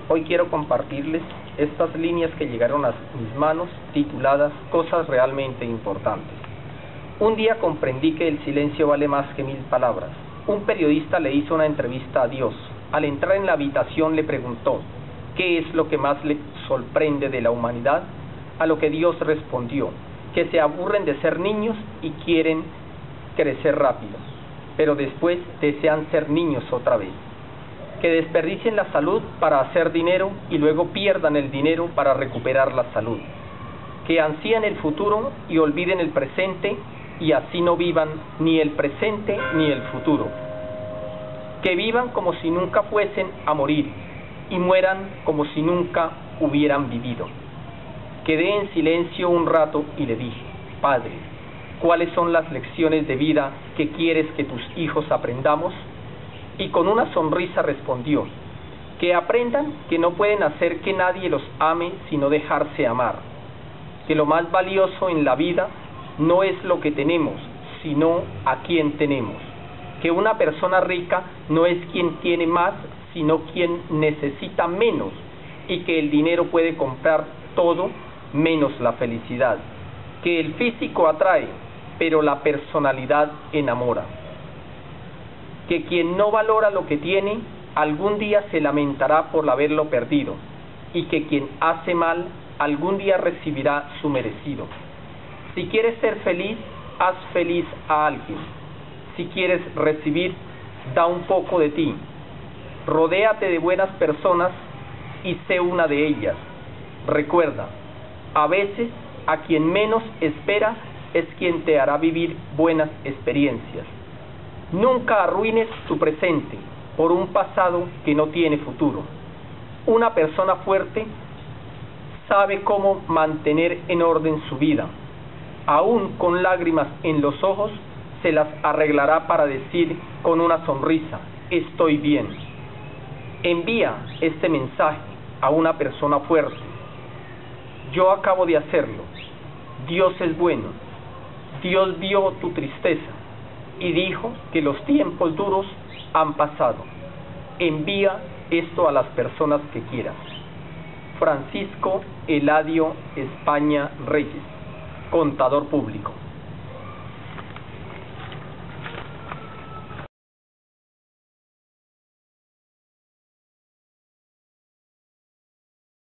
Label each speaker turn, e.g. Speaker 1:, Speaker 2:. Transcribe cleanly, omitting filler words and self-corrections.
Speaker 1: Hoy quiero compartirles estas líneas que llegaron a mis manos tituladas Cosas realmente importantes. Un día comprendí que el silencio vale más que 1000 palabras. Un periodista le hizo una entrevista a Dios. Al entrar en la habitación le preguntó, ¿qué es lo que más le sorprende de la humanidad? A lo que Dios respondió, que se aburren de ser niños y quieren crecer rápido, pero después desean ser niños otra vez. Que desperdicien la salud para hacer dinero y luego pierdan el dinero para recuperar la salud. Que ansíen el futuro y olviden el presente y así no vivan ni el presente ni el futuro. Que vivan como si nunca fuesen a morir y mueran como si nunca hubieran vivido. Quedé en silencio un rato y le dije, Padre, ¿cuáles son las lecciones de vida que quieres que tus hijos aprendamos? Y con una sonrisa respondió, que aprendan que no pueden hacer que nadie los ame sino dejarse amar, que lo más valioso en la vida no es lo que tenemos, sino a quien tenemos, que una persona rica no es quien tiene más, sino quien necesita menos, y que el dinero puede comprar todo menos la felicidad, que el físico atrae, pero la personalidad enamora, que quien no valora lo que tiene, algún día se lamentará por haberlo perdido, y que quien hace mal, algún día recibirá su merecido. Si quieres ser feliz, haz feliz a alguien. Si quieres recibir, da un poco de ti. Rodéate de buenas personas y sé una de ellas. Recuerda, a veces a quien menos espera es quien te hará vivir buenas experiencias. Nunca arruines tu presente por un pasado que no tiene futuro. Una persona fuerte sabe cómo mantener en orden su vida. Aún con lágrimas en los ojos, se las arreglará para decir con una sonrisa, estoy bien. Envía este mensaje a una persona fuerte. Yo acabo de hacerlo. Dios es bueno. Dios vio tu tristeza y dijo que los tiempos duros han pasado. Envía esto a las personas que quieras. Francisco Eladio España Reyes, contador público.